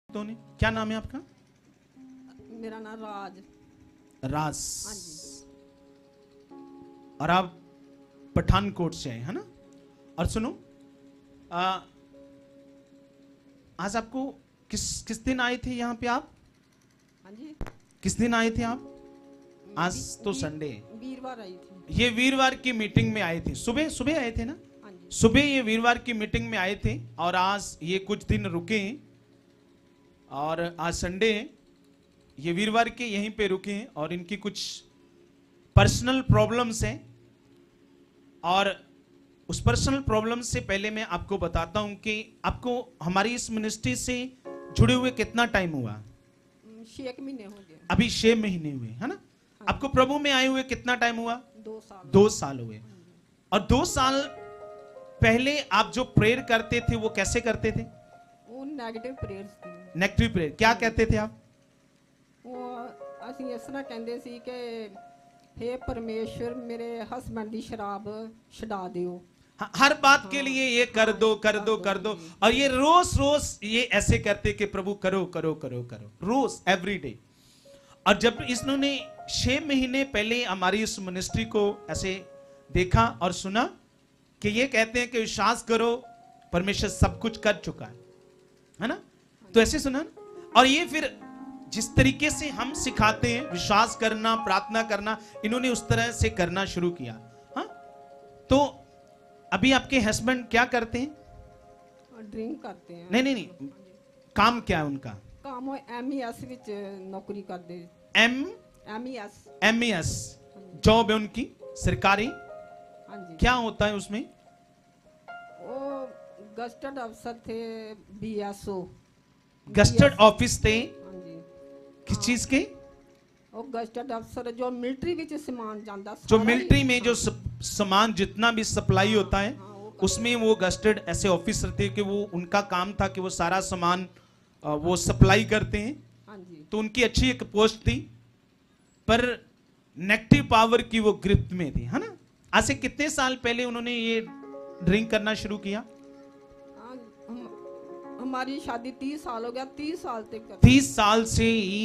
तो नहीं, क्या नाम है आपका? मेरा नाम राज। राज। हाँ जी। और आप पठानकोट से आए है ना? और सुनो, आज आपको किस दिन आए थे यहाँ पे आप? हाँ जी। किस दिन आए थे आप? आज तो संडे है। वीरवार आई थी। ये वीरवार की मीटिंग में आए थे, सुबह सुबह आए थे ना? हाँ जी। सुबह ये वीरवार की मीटिंग में आए थे और आज ये कुछ दिन रुके हैं और आज संडे है। ये वीरवार के यहीं पे रुके हैं और इनकी कुछ पर्सनल प्रॉब्लम्स हैं और उस पर्सनल प्रॉब्लम से पहले मैं आपको बताता हूं कि आपको हमारी इस मिनिस्ट्री से जुड़े हुए कितना टाइम हुआ? 6 महीने हो गए। अभी 6 महीने हुए है ना? आपको प्रभु में आए हुए कितना टाइम हुआ? 2 साल। 2 साल हुए। और 2 साल पहले आप जो प्रेयर करते थे वो कैसे करते थे? वो नेगेटिव प्रेयर्स थी। नेगेटिव प्रेयर क्या कहते थे आप? वो ਅਸੀਂ ਇਸ ਤਰ੍ਹਾਂ ਕਹਿੰਦੇ ਸੀ ਕਿ हे परमेश्वर मेरे हस्बैंड की शराब छुड़ा दियो। हर बात के लिए ये कर दो कर दो कर दो। और ये रोज रोज ये ऐसे करते कि प्रभु करो करो करो करो, रोज एवरी डे। और जब इन्होंने 6 महीने पहले हमारी इस मिनिस्ट्री को ऐसे देखा और सुना कि ये कहते हैं कि विश्वास करो परमेश्वर सब कुछ कर चुका है ना? तो ऐसे सुना और ये फिर जिस तरीके से हम सिखाते हैं विश्वास करना, प्रार्थना करना, इन्होंने उस तरह से करना शुरू किया। हाँ, तो अभी आपके हस्बैंड क्या करते हैं? ड्रिंक करते हैं। नहीं नहीं नहीं, काम क्या है उनका? काम वो MES ਵਿੱਚ नौकरी करते। MES। MES जॉब है उनकी सरकारी। हाँ जी। क्या होता है उसमें? वो गस्टेड अफसर थे BSO। गस्टेड ऑफिस थे हाँ जी। किस चीज के? वो गस्टेड अफसर जो मिलिट्री ਵਿੱਚ सामान ਜਾਂਦਾ, जो मिलिट्री में जो सामान जितना भी सप्लाई होता है उसमें वो गस्टेड ऐसे ऑफिसर थे कि वो उनका काम था कि वो सारा सामान वो सप्लाई करते हैं। हाँ जी। तो उनकी अच्छी एक पोस्ट थी पर नेगेटिव पावर की वो गिरफ्त में थी, है ना? आज से कितने साल पहले उन्होंने ये ड्रिंक करना शुरू किया? हमारी शादी 30 साल हो गया। 30 साल तक 30 साल से ही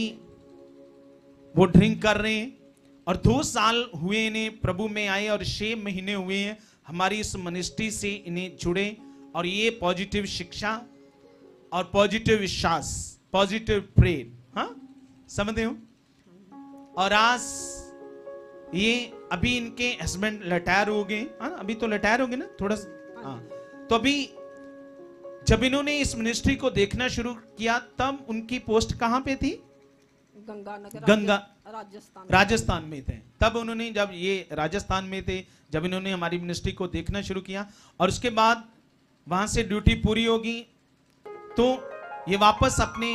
वो ड्रिंक कर रहे हैं और 2 साल हुए इन्हें प्रभु में आए और 6 महीने हुए हैं हमारी इस मिनिस्ट्री से इन्हें जुड़े। और ये पॉजिटिव शिक्षा और पॉजिटिव विश्वास, पॉजिटिव प्रेयर, हाँ समझते हो? और आज ये अभी इनके हस्बैंड रिटायर हो गए। हाँ, अभी तो रिटायर हो गए ना थोड़ा सा। हाँ, तो अभी जब इन्होंने इस मिनिस्ट्री को देखना शुरू किया तब उनकी पोस्ट कहां पे थी? गंगा राजस्थान में थे। तब उन्होंने जब ये राजस्थान में थे जब इन्होंने हमारी मिनिस्ट्री को देखना शुरू किया और उसके बाद वहां से ड्यूटी पूरी होगी तो ये वापस अपने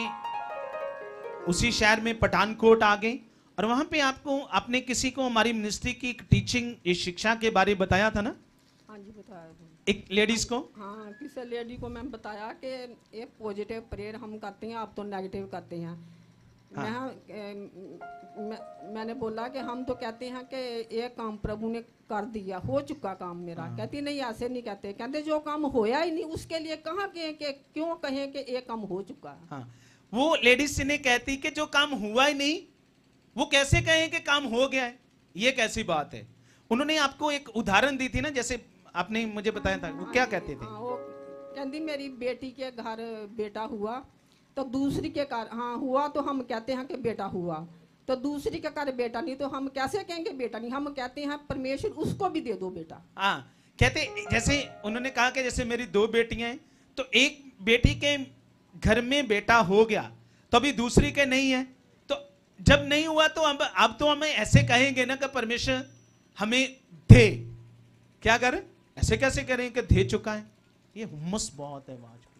उसी शहर में पठानकोट आ गए। और वहां पे आपने किसी को हमारी मिनिस्ट्री की एक टीचिंग, इस शिक्षा के बारे में बताया था ना? हाँ जी, बताया था। एक लेडीज को। हाँ, किसी लेडी को मैं बताया कि एक पॉजिटिव प्रेयर हम करते हैं, आप तो नेगेटिव करते हैं। हाँ। मैंने बोला कि हम तो कहते हैं कि एक काम प्रभु ने कर दिया, हो चुका काम मेरा। हाँ। कहती नहीं, ऐसे नहीं कहते। कहते जो काम होया ही नहीं उसके लिए कहाँ के क्यों कहें कि एक काम हो चुका है। हाँ, वो लेडीज ने कहती कि जो काम हुआ ही नहीं वो कैसे कहें कि काम हो गया है? ये कैसी बात है? उन्होंने आपको एक उदाहरण दी थी ना, जैसे आपने मुझे बताया था। वो क्या कहते थे? वो कहती मेरी बेटी के घर बेटा हुआ तो दूसरी के घर, हाँ हुआ तो हम कहते हैं कि बेटा हुआ, तो दूसरी के घर बेटा नहीं तो हम कैसे कहेंगे बेटा नहीं? हम कहते हैं परमेश्वर उसको भी दे दो बेटा। हाँ, कहते जैसे उन्होंने कहा कि जैसे मेरी 2 बेटियां हैं तो एक बेटी के घर में बेटा हो गया तो अभी दूसरी के नहीं है, तो जब नहीं हुआ तो अब तो हमें ऐसे कहेंगे ना कि परमेश्वर हमें दे। क्या करें? ऐसे कैसे करें कि दे चुका है? ये हुम्मस बहुत है आज की।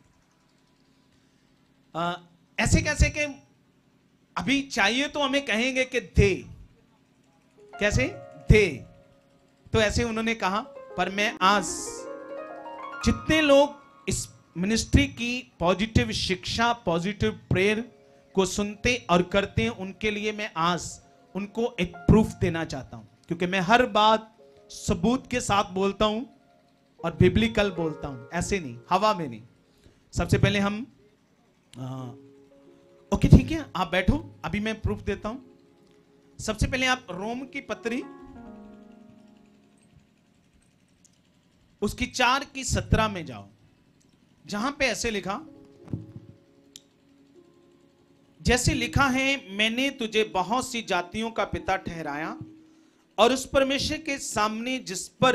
ऐसे कैसे कि अभी चाहिए तो हमें कहेंगे कि दे। कैसे दे? तो ऐसे उन्होंने कहा। पर मैं आज जितने लोग इस मिनिस्ट्री की पॉजिटिव शिक्षा, पॉजिटिव प्रेयर को सुनते और करते हैं उनके लिए मैं आज उनको एक प्रूफ देना चाहता हूं, क्योंकि मैं हर बात सबूत के साथ बोलता हूं और बिब्लिकल बोलता हूं, ऐसे नहीं हवा में नहीं। सबसे पहले हम ओके ठीक है, आप बैठो, अभी मैं प्रूफ देता हूं। सबसे पहले आप रोम की पत्री उसकी 4:17 में जाओ, जहां पे ऐसे लिखा, जैसे लिखा है, मैंने तुझे बहुत सी जातियों का पिता ठहराया, और उस परमेश्वर के सामने जिस पर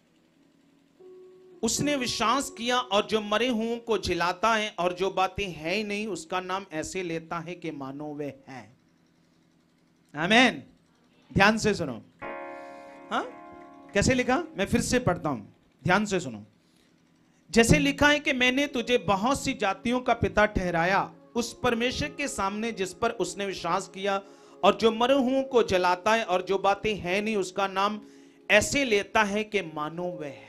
उसने विश्वास किया और जो मरे हुओं को जिलाता है और जो बातें है ही नहीं उसका नाम ऐसे लेता है कि मानो वे है। आमीन। ध्यान से सुनो। हाँ, कैसे लिखा, मैं फिर से पढ़ता हूं, ध्यान से सुनो। जैसे लिखा है कि मैंने तुझे बहुत सी जातियों का पिता ठहराया, उस परमेश्वर के सामने जिस पर उसने विश्वास किया और जो मरे हुओं को जलाता है और जो बातें है नहीं उसका नाम ऐसे लेता है कि मानो वह है।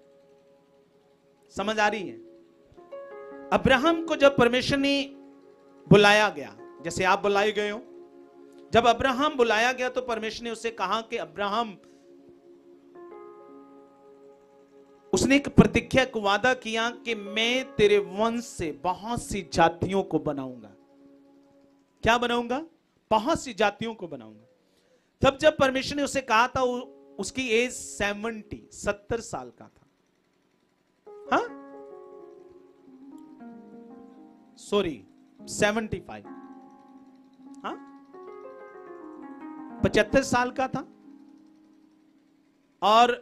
समझ आ रही है? अब्राहम को जब परमेश्वर ने बुलाया गया, जैसे आप बुलाए गए हो, जब अब्राहम बुलाया गया तो परमेश्वर ने उससे कहा कि अब्राहम, उसने एक प्रतिज्ञा को वादा किया कि मैं तेरे वंश से बहुत सी जातियों को बनाऊंगा। क्या बनाऊंगा? बहुत सी जातियों को बनाऊंगा। तब जब परमेश्वर ने उसे कहा था, उसकी एज 70 साल का था। हाँ, सॉरी 75, हाँ 75 साल का था। और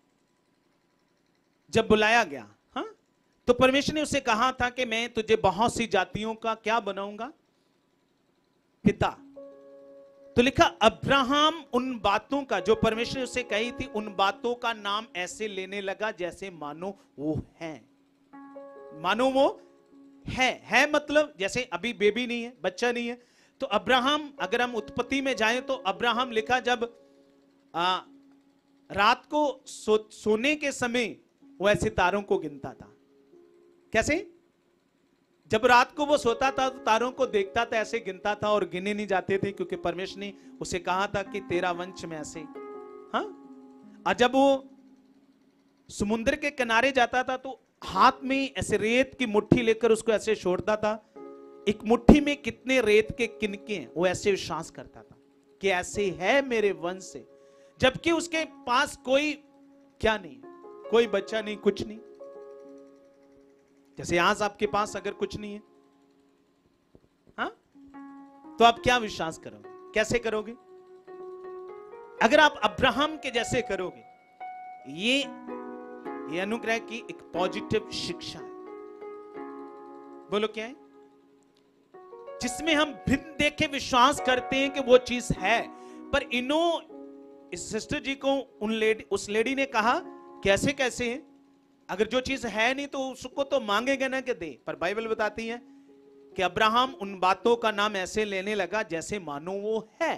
जब बुलाया गया, हाँ, तो परमेश्वर ने उसे कहा था कि मैं तुझे बहुत सी जातियों का क्या बनाऊंगा? पिता। तो लिखा, अब्राहम उन बातों का जो परमेश्वर ने उसे कही थी, उन बातों का नाम ऐसे लेने लगा जैसे मानो वो है। मानो वो है मतलब जैसे अभी बेबी नहीं है, बच्चा नहीं है। तो अब्राहम, अगर हम उत्पत्ति में जाएं तो अब्राहम लिखा, जब रात को सोने के समय वो ऐसे तारों को गिनता था। कैसे? जब रात को वो सोता था तो तारों को देखता था, ऐसे गिनता था, और गिने नहीं जाते थे क्योंकि परमेश्वर ने उसे कहा था कि तेरा वंश में ऐसे। हाँ, और जब वो समुद्र के किनारे जाता था तो हाथ में ऐसे रेत की मुट्ठी लेकर उसको ऐसे छोड़ता था। एक मुट्ठी में कितने रेत के किनके हैं, वो ऐसे विश्वास करता था कि ऐसे है मेरे वंश से, जबकि उसके पास कोई क्या नहीं, कोई बच्चा नहीं, कुछ नहीं। जैसे आज आपके पास अगर कुछ नहीं है, हाँ, तो आप क्या विश्वास करोगे? कैसे करोगे? अगर आप अब्राहम के जैसे करोगे, ये अनुग्रह की एक पॉजिटिव शिक्षा है। बोलो क्या है? जिसमें हम भिन्न देखे विश्वास करते हैं कि वो चीज है। पर इस सिस्टर जी को उस लेडी ने कहा, कैसे कैसे है? अगर जो चीज है नहीं तो उसको तो मांगेगा ना कि दे। पर बाइबल बताती है कि अब्राहम उन बातों का नाम ऐसे लेने लगा जैसे मानो वो है।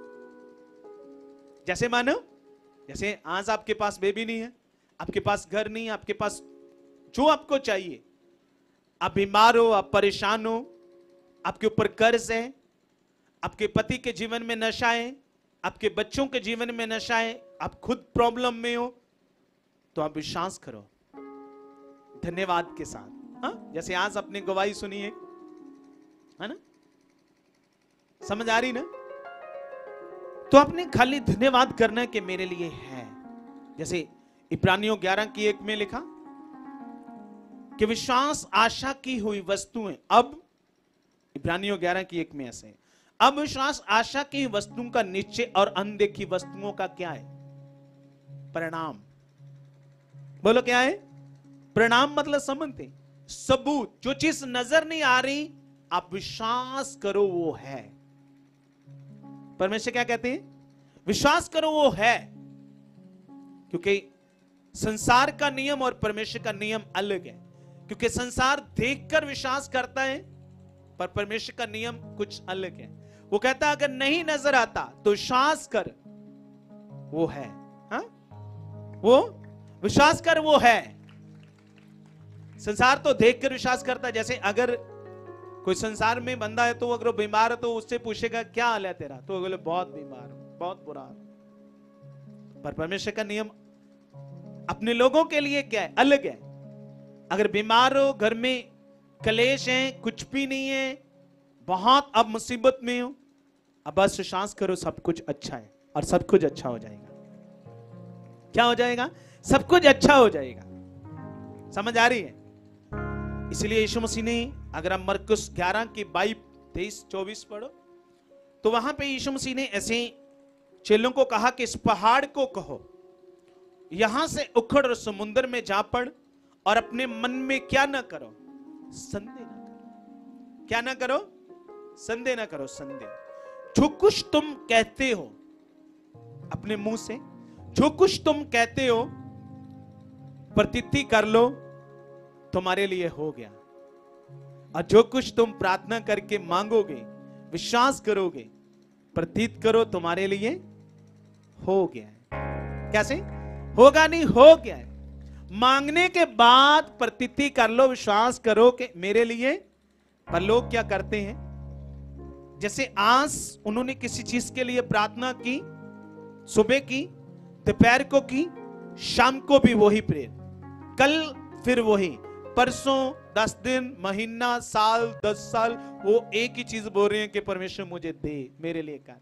जैसे मानो, जैसे आज आपके पास बेबी नहीं है, आपके पास घर नहीं है, आपके पास जो आपको चाहिए, आप बीमार हो, आप परेशान हो, आपके ऊपर कर्ज है, आपके पति के जीवन में नशा है, आपके बच्चों के जीवन में नशा है, आप खुद प्रॉब्लम में हो, तो आप विश्वास करो धन्यवाद के साथ। हाँ, जैसे आज अपनी गवाही सुनी है ना, समझ आ रही ना? तो आपने खाली धन्यवाद करना है कि मेरे लिए है। जैसे इब्रानियों 11:1 में लिखा कि विश्वास आशा की हुई वस्तुएं, अब इब्रानियों 11:1 में ऐसे, अब विश्वास आशा की वस्तुओं का निश्चय और अनदेखी वस्तुओं का क्या है? परिणाम। बोलो क्या है? परिणाम मतलब समझते, सबूत। जो चीज नजर नहीं आ रही, आप विश्वास करो वो है। परमेश्वर क्या कहते हैं? विश्वास करो वो है। क्योंकि संसार का नियम और परमेश्वर का नियम अलग है। क्योंकि संसार देखकर विश्वास करता है, पर परमेश्वर का नियम कुछ अलग है। वो कहता है अगर नहीं नजर आता तो विश्वास कर वो है। हा? वो विश्वास कर वो है। संसार तो देखकर विश्वास करता है। जैसे अगर कोई संसार में बंदा है तो अगर वो बीमार है तो उससे पूछेगा क्या हाल है तेरा, तो बोले बहुत बीमार, बहुत बुरा हाल। पर परमेश्वर का नियम अपने लोगों के लिए क्या है? अलग है। अगर बीमार हो, घर में कलेश है, कुछ भी नहीं है, बहुत अब मुसीबत में हो, अब बस विश्वास करो सब कुछ अच्छा है और सब कुछ अच्छा हो जाएगा। क्या हो जाएगा? सब कुछ अच्छा हो जाएगा। समझ आ रही है? इसलिए यीशु मसीह ने, अगर हम मरकुस 11 की 22-23-24 पढ़ो तो वहां पे यीशु मसीह ने ऐसे चेलों को कहा कि इस पहाड़ को कहो यहां से उखड़ और समुद्र में जा पड़, और अपने मन में क्या ना करो, संदेह ना करो। क्या ना करो? संदेह ना करो। संदेह। जो कुछ तुम कहते हो अपने मुंह से, जो कुछ तुम कहते हो प्रतीति कर लो, तुम्हारे लिए हो गया। और जो कुछ तुम प्रार्थना करके मांगोगे, विश्वास करोगे, प्रतीत करो, तुम्हारे लिए हो गया है। कैसे होगा? नहीं, हो गया है। मांगने के बाद प्रतीति कर लो, विश्वास करो कि मेरे लिए। पर लोग क्या करते हैं? जैसे आज उन्होंने किसी चीज के लिए प्रार्थना की, सुबह की, दोपहर को की, शाम को भी वही प्रेयर, कल फिर वही, परसों, 10 दिन, महीना, साल, 10 साल, वो एक ही चीज बोल रहे हैं कि परमेश्वर मुझे दे, मेरे लिए कर।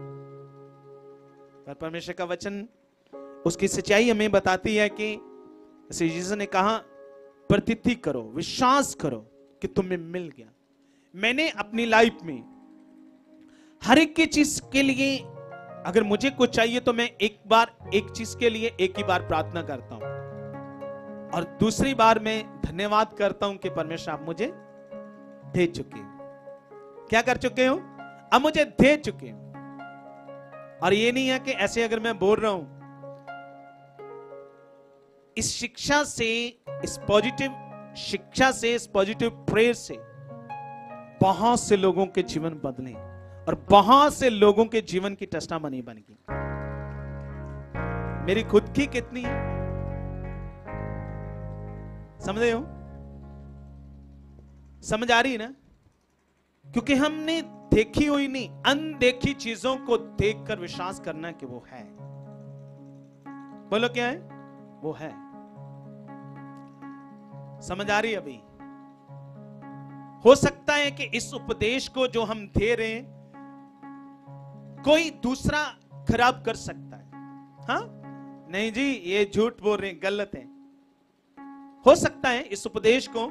पर परमेश्वर का वचन, उसकी सच्चाई हमें बताती है कि जैसे यीशु ने कहा, प्रतीति करो, विश्वास करो कि तुम्हें मिल गया। मैंने अपनी लाइफ में हर एक की चीज के लिए, अगर मुझे कुछ चाहिए तो मैं एक चीज के लिए एक ही बार प्रार्थना करता हूं, और दूसरी बार मैं धन्यवाद करता हूं कि परमेश्वर आप मुझे दे चुके हो। क्या कर चुके हो? अब मुझे दे चुके हो। और ये नहीं है कि ऐसे अगर मैं बोल रहा हूं, इस शिक्षा से, इस पॉजिटिव शिक्षा से, इस पॉजिटिव प्रेयर से बहुत से लोगों के जीवन बदले और बहुत से लोगों के जीवन की टेस्टामनी बन गई। मेरी खुद की कितनी है, समझ रहे हो? समझ आ रही है ना? क्योंकि हमने देखी हुई नहीं, अनदेखी चीजों को देखकर विश्वास करना कि वो है। बोलो क्या है? वो है। समझ आ रही है? अभी हो सकता है कि इस उपदेश को जो हम दे रहे हैं कोई दूसरा खराब कर सकता है। हाँ, नहीं जी, ये झूठ बोल रहे हैं, गलत है। हो सकता है इस उपदेश को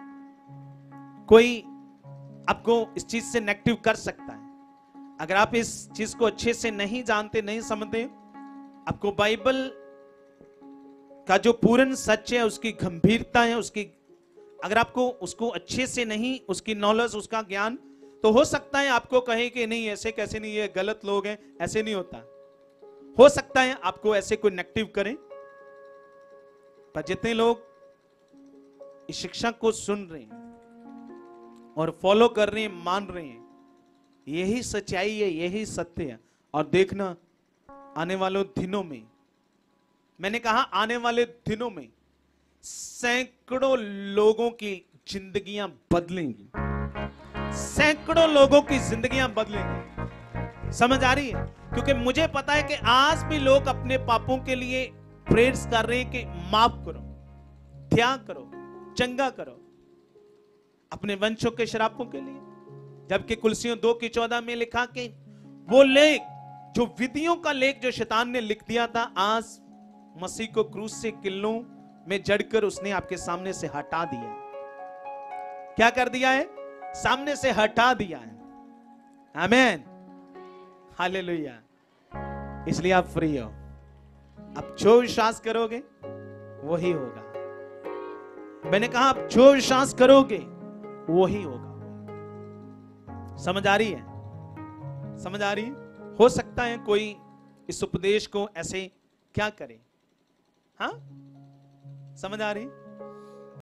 कोई आपको इस चीज से नेगेटिव कर सकता है। अगर आप इस चीज को अच्छे से नहीं जानते, नहीं समझते, आपको बाइबल का जो पूर्ण सच है, उसकी गंभीरता है, उसकी अगर आपको उसको अच्छे से नहीं, उसकी नॉलेज, उसका ज्ञान, तो हो सकता है आपको कहे कि नहीं, ऐसे कैसे नहीं, ये गलत लोग हैं, ऐसे नहीं होता। हो सकता है आपको ऐसे कोई नेगेटिव करें। पर जितने लोग इस शिक्षा को सुन रहे हैं और फॉलो कर रहे हैं, मान रहे हैं, यही सच्चाई है, यही सत्य है। और देखना, आने वाले दिनों में, मैंने कहा आने वाले दिनों में सैकड़ों लोगों की जिंदगियां बदलेंगी। सैकड़ों लोगों की जिंदगियां बदलेंगी। समझ आ रही है? क्योंकि मुझे पता है कि आज भी लोग अपने पापों के लिए प्रेयर्स कर रहे हैं कि माफ करो, त्याग करो, चंगा करो, अपने वंशों के श्रापों के लिए। जबकि कुलसियों 2:14 में लिखा कि वो लेख, जो विधियों का लेख जो शैतान ने लिख दिया था, आज मसीह को क्रूस से किल्लों में जड़कर उसने आपके सामने से हटा दिया। क्या कर दिया है? सामने से हटा दिया है। आमीन, हालेलुया। इसलिए आप फ्री हो। अब जो विश्वास करोगे वही होगा। मैंने कहा आप जो विश्वास करोगे वही होगा। समझ आ रही है? समझ आ रही है? हो सकता है कोई इस उपदेश को ऐसे क्या करे। हाँ, समझ आ रही?